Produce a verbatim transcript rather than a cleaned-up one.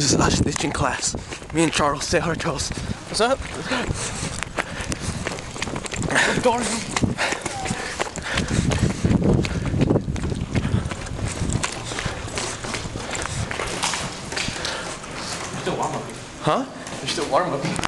This is us stitching class. Me and Charles. Say hi, Charles. What's up? Darn him. Still warm up. Huh? You're still warm up.